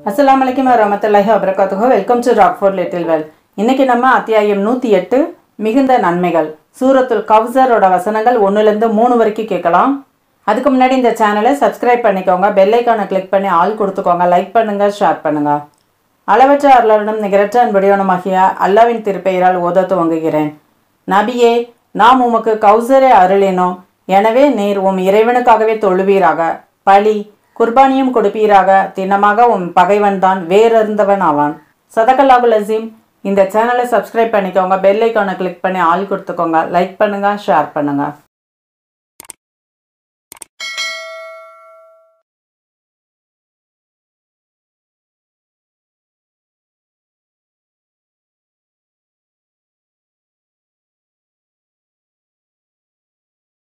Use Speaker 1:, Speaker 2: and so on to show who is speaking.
Speaker 1: அஸ்ஸலாமு அலைக்கும் வரஹ்மத்துல்லாஹி வபரகாத்துஹு. Welcome to Rockfort little well. இன்னைக்கு நம்ம அத்தியாயம் 108 மிகுந்த நன்மைகள் சூரத்துல் கௌசரோட வசனங்கள் 1லேருந்து 3 வரைக்கும் கேட்கலாம். அதுக்கு முன்னாடி இந்த சேனலை சப்ஸ்கிரைப் பண்ணிக்கோங்க, பெல் ஐக்கானை கிளிக் பண்ணி ஆல் கொடுத்துக்கோங்க, லைக் பண்ணுங்க, ஷேர் பண்ணுங்க. அளவற்ற அருளாளனும் நிகரற்ற அன்புடையவனுமாகிய அல்லாஹ்வின் திருப்பெயரால் ஓத துவங்குகிறேன். நபியே, நாம் உமக்கு கௌசரை அருளினோம், எனவே நீர் உம் இறைவனுக்காகவே தொழுவீராக, பலி குர்பானியும் கொடுப்பீராக, தினமாக உம் பகைவன் தான் வேறறிந்தவன் ஆவான். சதகல்லாஹுல் அஸீம். இந்த சேனலை சப்ஸ்கிரைப் பண்ணிக்கோங்க, பெல் ஐக்கானை கிளிக் பண்ணி ஆல் கொடுத்துக்கோங்க, லைக் பண்ணுங்க, ஷேர் பண்ணுங்க.